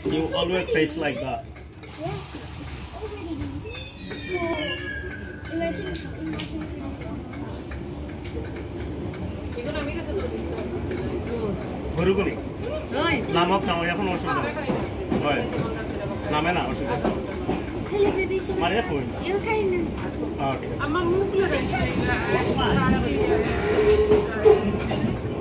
You always face like that. Yes, it's already. So imagine. Hurugumi. Namok na এখন অসুবিধা হয় নামে না অসুবিধা Hello, baby. মানে কই You okay? ওকে আমার মুখ লাগাইছে